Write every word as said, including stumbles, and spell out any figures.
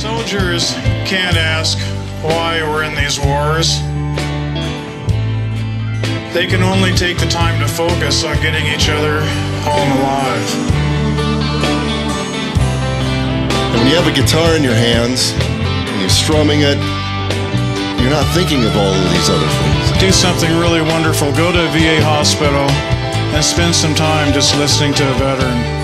Soldiers can't ask why we're in these wars. They can only take the time to focus on getting each other home alive. And when you have a guitar in your hands and you're strumming it, you're not thinking of all of these other things. Do something really wonderful. Go to a V A hospital and spend some time just listening to a veteran.